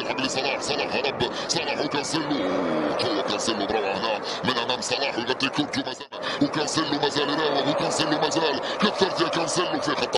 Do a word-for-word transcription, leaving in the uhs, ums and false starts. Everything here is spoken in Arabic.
يلعب لصلاح، صلاح هرب، صلاح وكانسيلو، هو كانسيلو بروعة هنا من امام صلاح ويغطي كورته ما زال، وكانسيلو ما زال يراوغ